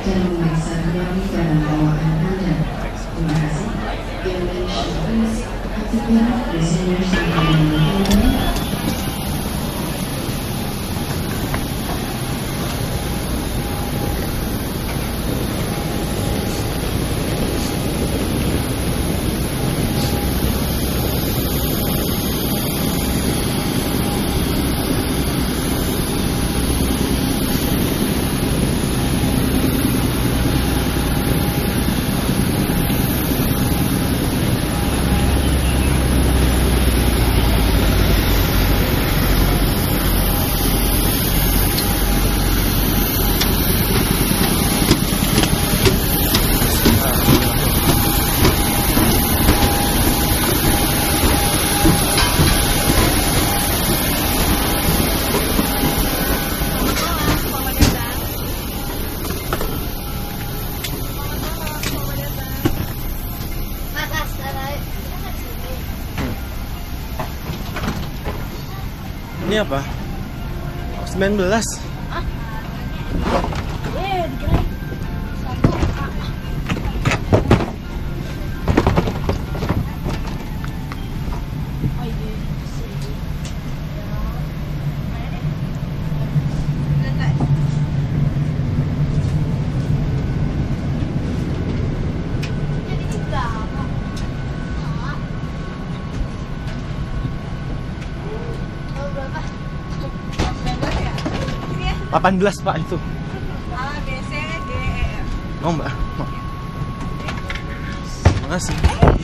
dan memeriksa kembali barang bawaan Anda. Terima kasih. Your attention please. Aktifkan destination and Ini apa? 19. Berapa? 18 Pak itu. A, B, C, D, E, F. Oh Mbak. Makasih.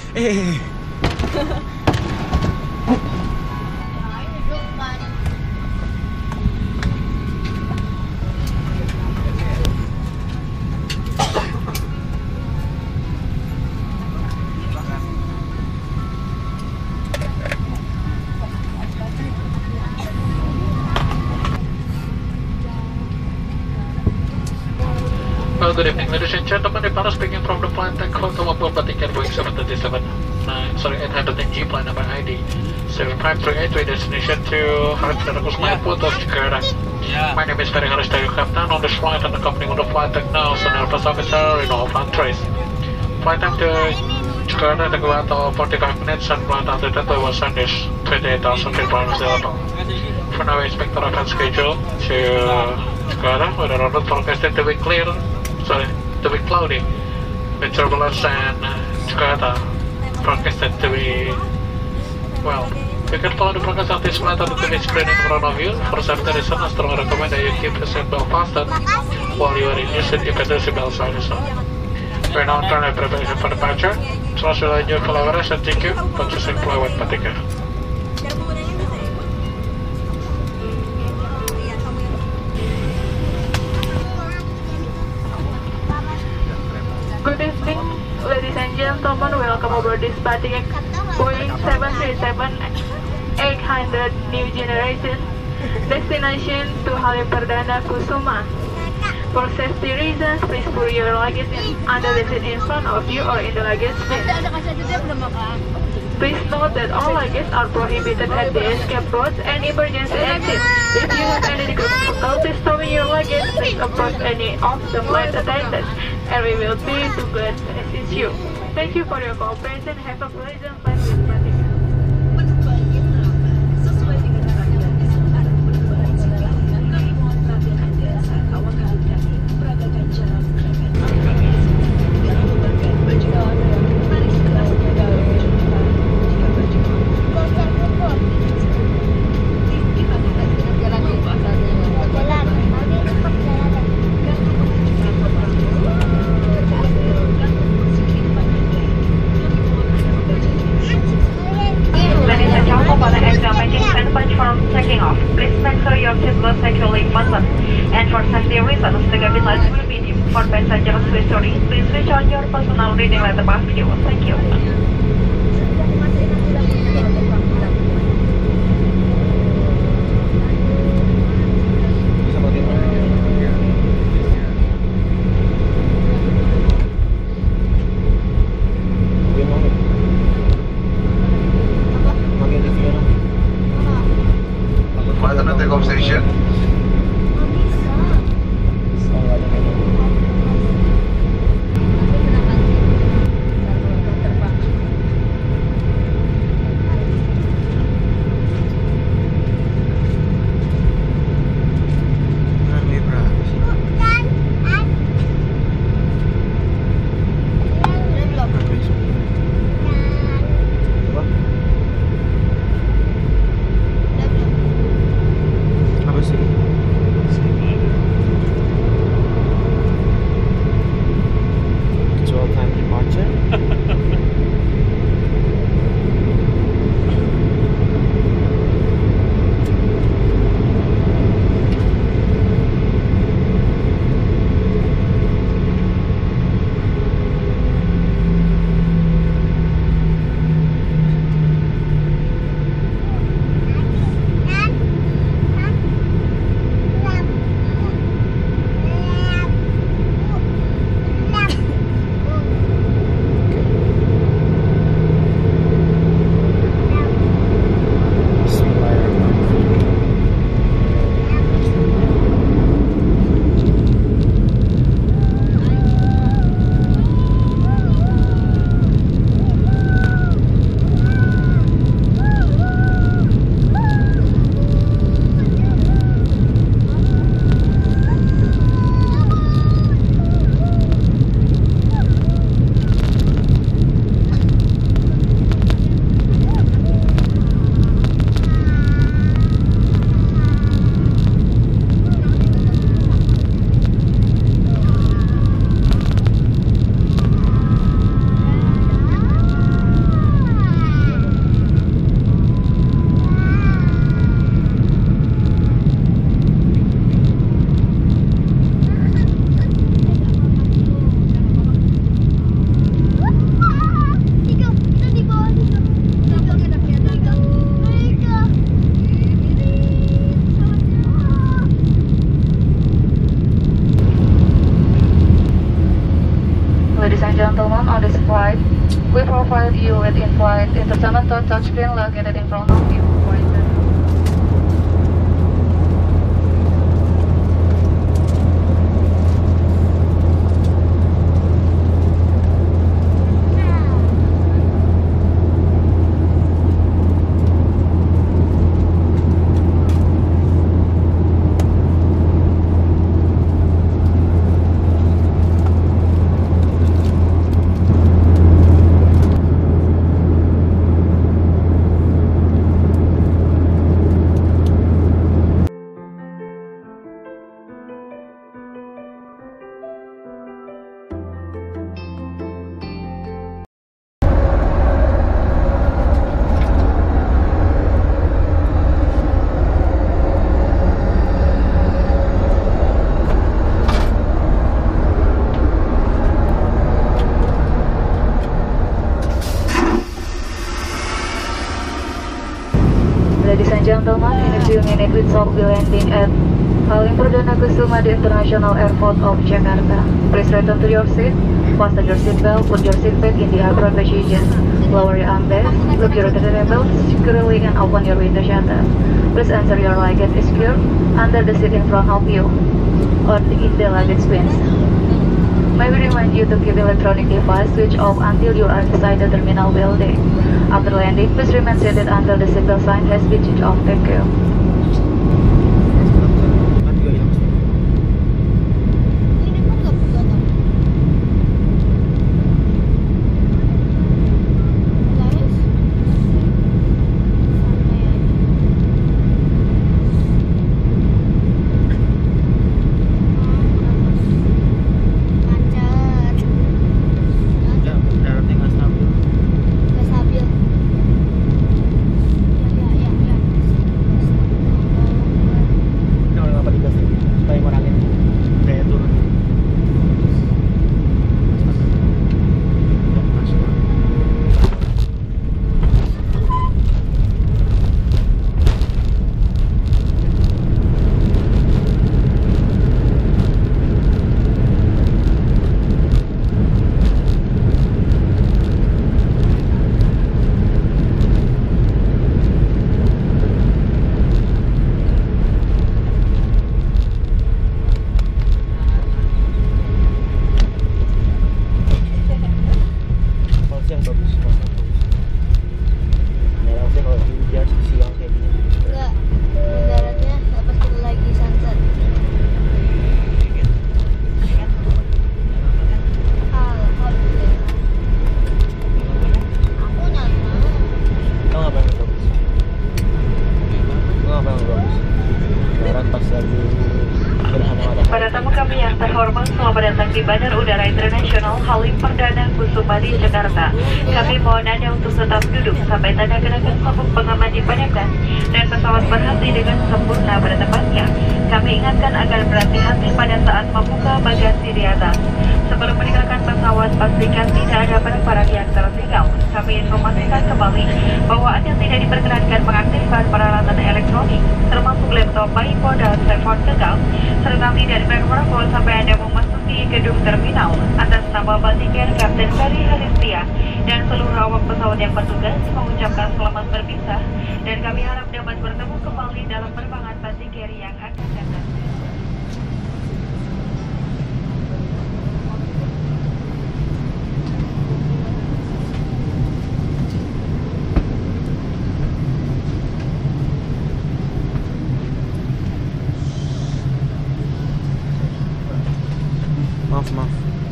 Well, good evening, ladies and gentlemen. Ipana speaking from the flight deck. Automobile Batikar Boeing 737, 800G, flight number ID 7538 to destination to Hartsfield Airport of Jakarta. My name is Ferry Harris, the captain on this flight and accompanying on the flight deck now, Senior First Officer in all flight trace. Flight time to Jakarta take about 45 minutes and flight altitude to was on this 28,000 feet per level. For now, we expect the reference schedule to Jakarta with a road forecasted to be clear. Sorry, to be cloudy, with turbulence and Jakarta forecasted to be, well, you can follow the forecast of this flight on the TV screen in front of you. For safety reasons, I strongly recommend that you keep the seatbelt fastened while you are in your seat if the seatbelt sign is on. We're now turning preparation for departure. Trust you your followers and thank you for choosing fly with Batikar. Good evening, ladies and gentlemen. Welcome aboard this Batikar Boeing 737-800 new generation. Destination to Halim Perdana Kusuma. For safety reasons, please put your luggage under the seat in front of you or in the luggage bin. Please note that all luggage are prohibited at the escape routes and emergency exits. If you have any difficulty stowing your luggage, please approach any of the flight attendants, and we will be glad to assist you. Thank you for your cooperation. Have a pleasant flight with Batikar. For safety reasons, the cabin lights will be dim. For passengers history, please switch on your personal reading light above you. Thank you. Flight on the takeoff station. on this flight, we provide you with in-flight entertainment touchscreen located in front of you. Ladies and gentlemen, in a few minutes we shall be landing at Halim Perdana Kusuma International Airport of Jakarta. Please return to your seat, fasten your seatbelt, put your seatbelt in the upright position, lower your armrest, look your return belt securely and open your window shutter. Please ensure your luggage is secure under the seat in front of you or in the luggage bins. May we remind you to keep electronic device switched off until you are inside the terminal building. After landing, please remain seated until the seatbelt sign has been switched off. Thank you. Para tamu kami yang terhormat, selamat datang di Bandara Udara Internasional Halim Perdana Kusuma di Jakarta. Kami mohon Anda untuk tetap duduk sampai tanda kenakan sabuk pengaman dipadamkan dan pesawat berhenti dengan sempurna pada tempatnya. Kami ingatkan agar berhati-hati pada saat membuka bagasi di atas. Sebelum meninggalkan pesawat, pastikan tidak ada barang-barang yang tertinggal. Kami informasikan kembali bahwa Anda tidak diperkenankan mengaktifkan peralatan elektronik, termasuk laptop, iPhone, dan telepon genggam, serta tidak diperkenankan sampai Anda memasuki gedung terminal. Atas nama Batik Air, Kapten Ferry Halistia dan seluruh awak pesawat yang bertugas mengucapkan selamat berpisah, dan kami harap dapat bertemu kembali dalam penerbangan Batik Air yang akan datang. Maaf.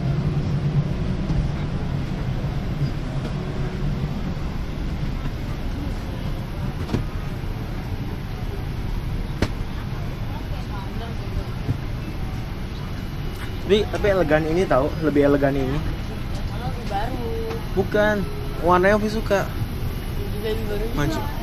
Tapi elegan ini tahu, lebih elegan ini. Lebih baru. Bukan, warnanya Ovi suka. Juga lebih baru. Maju.